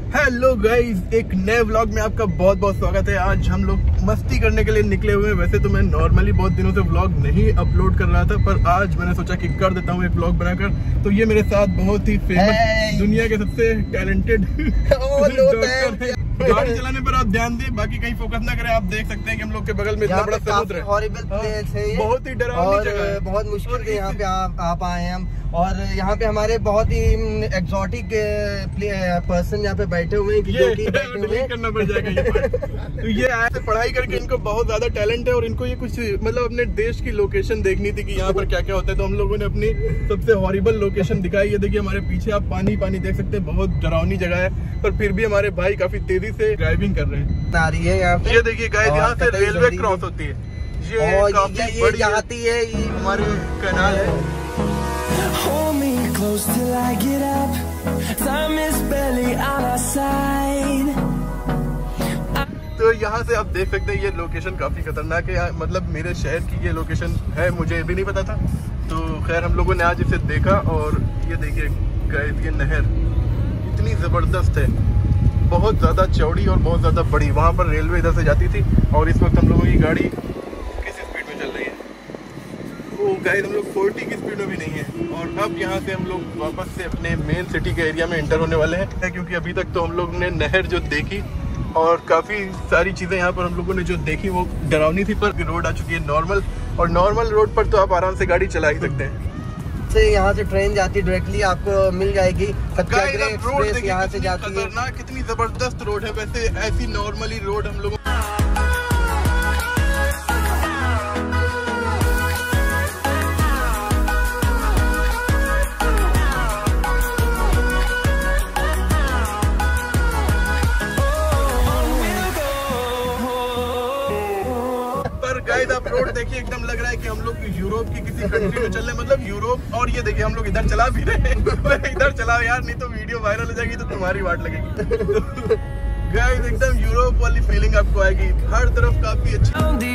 Hello guys, एक नए vlog में आपका बहुत बहुत स्वागत है। आज हम लोग मस्ती करने के लिए निकले हुए हैं। वैसे तो मैं नॉर्मली बहुत दिनों से व्लॉग नहीं अपलोड कर रहा था, पर आज मैंने सोचा कि कर देता हूँ एक व्लॉग बनाकर। तो ये मेरे साथ बहुत ही फेमस दुनिया के सबसे टैलेंटेड डॉक्टर है। गाड़ी चलाने पर आप ध्यान दें, बाकी कहीं फोकस ना करें। आप देख सकते हैं कि हम लोग के बगल में इतना बड़ा समुद्र है। हॉरिबल प्लेस है ये, बहुत ही डरावनी जगह है। बहुत मुश्किल से यहाँ पे आप आए हैं हम। और यहाँ पे हमारे बहुत ही एक्सोटिक पर्सन यहाँ पे बैठे हुए हैं करना पड़ जाएगा ये तो ये आए थे पढ़ाई करके। इनको बहुत ज्यादा टैलेंट है और इनको ये कुछ मतलब अपने देश की लोकेशन देखनी थी कि यहाँ पर क्या क्या होता है। तो हम लोगों ने अपनी सबसे हॉरिबल लोकेशन दिखाई। ये देखिए हमारे पीछे आप पानी देख सकते हैं। बहुत डरावनी जगह है, पर फिर भी हमारे भाई काफी तेजी से ड्राइविंग कर रहे हैं। आ रही है यहाँ पे। ये देखिए गाइस, यहाँ से रेलवे क्रॉस होती है। ये काफी बड़ी आती है, ये हमारे कैनाल है। Hold me close till I get up. Time is barely on our side. तो यहाँ से आप देख सकते हैं ये लोकेशन काफी खतरनाक है। मतलब मेरे शहर की ये लोकेशन है, मुझे भी नहीं पता था। तो खैर हम लोगों ने आज इसे देखा। और ये देखिए गाइस, ये नहर इतनी जबरदस्त है, बहुत ज्यादा चौड़ी और बहुत ज्यादा बड़ी। वहाँ पर रेलवे इधर से जाती थी और इस वक्त हम लोगों की गाड़ी किस स्पीड में चल रही है? वो गाइस हम लोग 40 की स्पीड में भी नहीं है। और अब यहाँ से हम लोग वापस से अपने मेन सिटी के एरिया में एंटर होने वाले हैं, क्योंकि अभी तक तो हम लोग ने नहर जो देखी और काफ़ी सारी चीज़ें यहाँ पर हम लोगों ने जो देखी वो डरावनी थी। पर रोड आ चुकी है नॉर्मल, और नॉर्मल रोड पर तो आप आराम से गाड़ी चला ही सकते हैं। से यहाँ से ट्रेन जाती डायरेक्टली आपको मिल जाएगी। एक्सप्रेस यहाँ से जाती है। कितनी जबरदस्त रोड है। वैसे ऐसी नॉर्मली रोड हम लोगों गाइस, आप रोड देखिए, एकदम लग रहा है कि हम लोग यूरोप की किसी कंट्री में चल रहे हैं। मतलब यूरोप। और ये देखिए हम लोग इधर चला भी रहे हैं। इधर चलाओ यार, नहीं तो वीडियो वायरल हो जाएगी तो तुम्हारी वाट लगेगी। गाइस एकदम यूरोप वाली फीलिंग आपको आएगी। हर तरफ काफी अच्छी।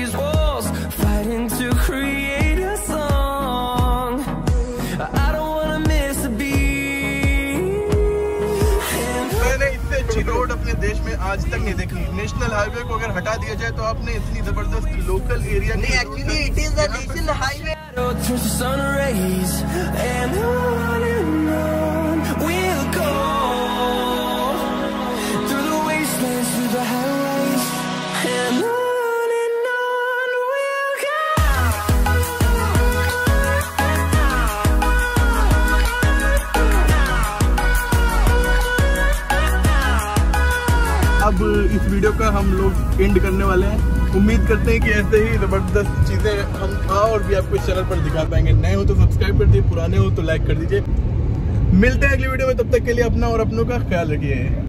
रोड अपने देश में आज तक नहीं देखी। नेशनल हाईवे को अगर हटा दिया जाए तो आपने इतनी जबरदस्त लोकल एरिया नहीं, actually it is the national highway. अब इस वीडियो का हम लोग एंड करने वाले हैं। उम्मीद करते हैं कि ऐसे ही जबरदस्त चीज़ें हम और भी आपको इस चैनल पर दिखा पाएंगे। नए हो तो सब्सक्राइब कर दीजिए, पुराने हो तो लाइक कर दीजिए। मिलते हैं अगली वीडियो में, तब तक के लिए अपना और अपनों का ख्याल रखिए।